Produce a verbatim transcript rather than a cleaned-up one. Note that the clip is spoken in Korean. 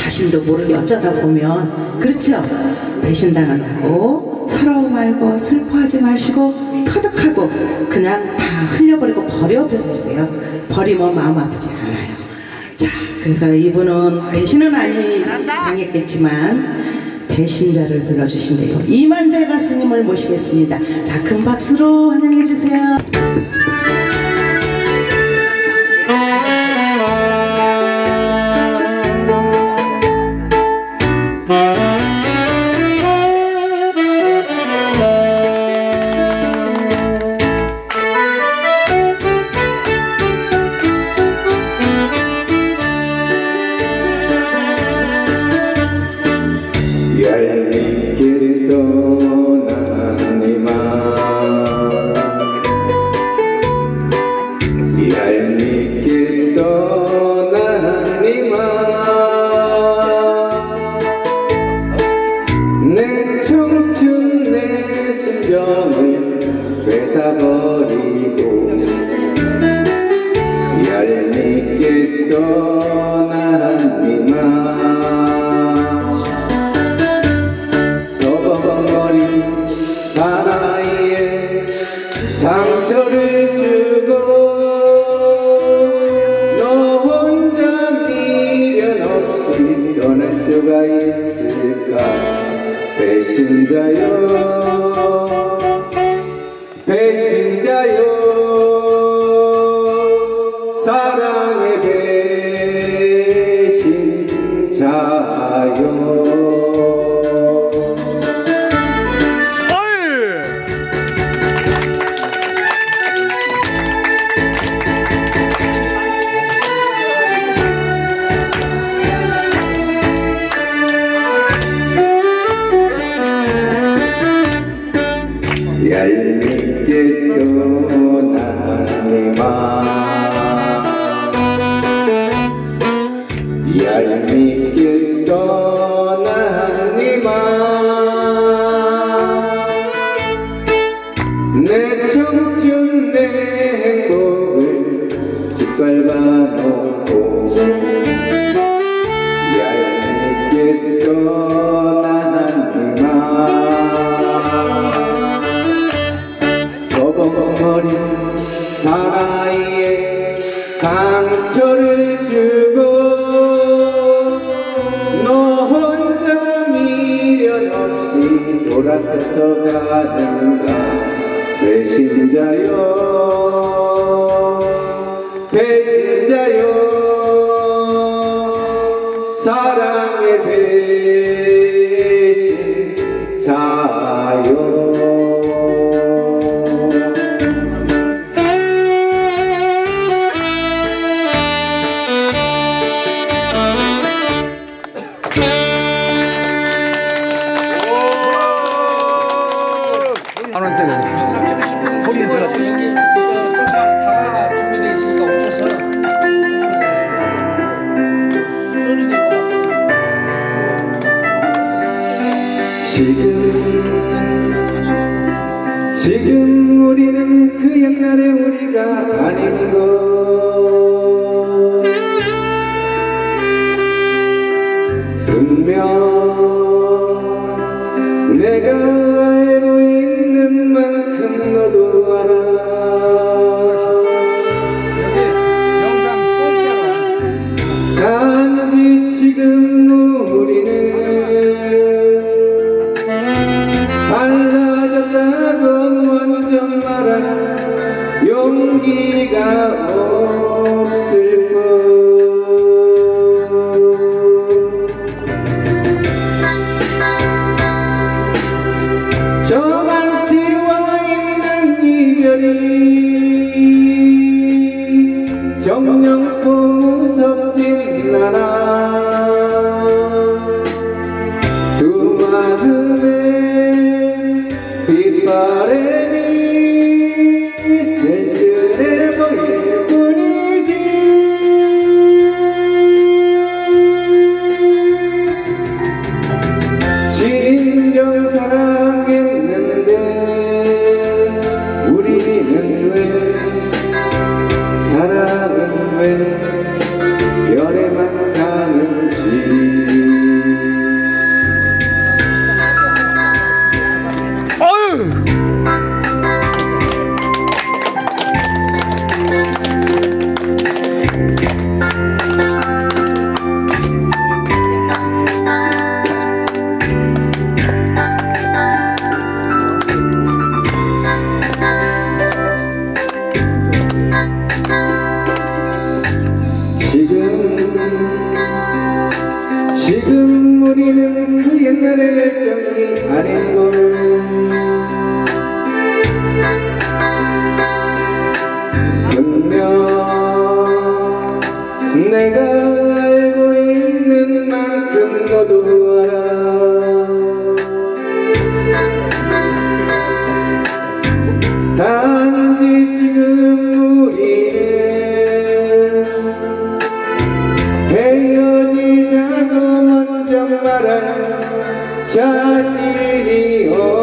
자신도 모르게 어쩌다 보면 그렇죠. 배신당한다고 서러워 말고 슬퍼하지 마시고 터득하고 그냥 다 흘려버리고 버려버리세요. 버리면 마음 아프지 않아요. 자, 그래서 이분은 배신은 아니 당했겠지만 배신자를 불러주신대요. 이만재 가수님을 모시겠습니다. 자, 큰 박수로 환영해 주세요. 얄밉게 떠난 이만 얄밉게 떠난 이만 내 청춘 내 순정을 뺏어버리고 얄밉게 떠난 이만 사나이에 상처를 주고 너 혼자 미련 없이 떠날 수가 있을까. 배신자여 배신자여 사랑의 배신자여. 얄밉게 떠난 이만 얄밉게 떠난 이만 내 청춘 내 행복을 짓밟아놓고 얄밉게 떠난 이만 버벅거린 사나이에 상처를 주고 너 혼자 미련 없이 돌아서서 가는가. 배신자여 배신자여 사랑의 배신자여. 하는 때는 소리 들어가. 다가 준비되어 있으니까 오셔서 지금 지금 우리는 그 옛날의 우리가 아닌 것. 분명 내가 알고 있는 만큼 너도 알아. 단지 지금 우리는 달라졌다고 먼저 말할 용기가 없을 뿐. 지금 우리는 그 옛날의 열정이 아닌걸. 분명 내가 알고 있는 만큼 너도 알아. 단지 지금 우리는 헤어지자고 먼저 말할 자신이 없어.